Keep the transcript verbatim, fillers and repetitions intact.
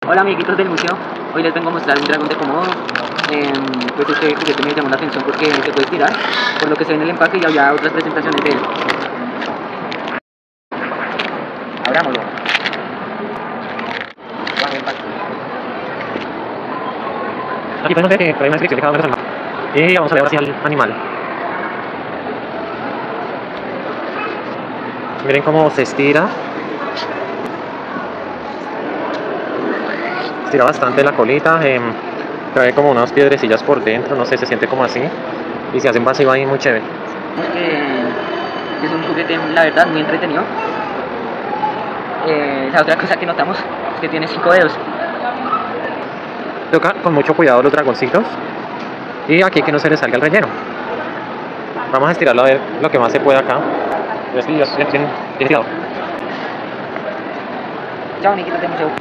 Hola amiguitos del museo, hoy les vengo a mostrar un dragón de Komodo. Eh, pues este juguete me llamó la atención porque se puede estirar, por lo que se ve en el empaque y había otras presentaciones de él. Abrámoslo. Aquí podemos ver que trae una descripción de cada uno de los animales. Y vamos a ver ahora sí al animal. Miren cómo se estira. Estira bastante la colita. Eh, trae como unas piedrecillas por dentro, no sé, se siente como así. Y se hace un vacío ahí muy chévere. Eh, es un juguete, la verdad, muy entretenido. Eh, la otra cosa que notamos es que tiene cinco dedos. Toca con mucho cuidado los dragoncitos. Y aquí que no se le salga el relleno. Vamos a estirarlo a ver lo que más se puede acá. Es que ya tiene cuidado. Chao amiguitos del museo.